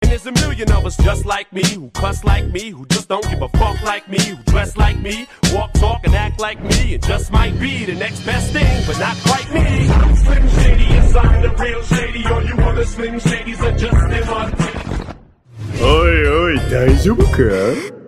there's a million of us just like me, who cuss like me, who just don't give a fuck like me, who dress like me, walk, talk, and act like me, and just might be the next best thing, but not quite me. I'm Slim Shady, yes, I'm the real Shady. All you other Slim Shadys are just imitators. おいおい、大丈夫か？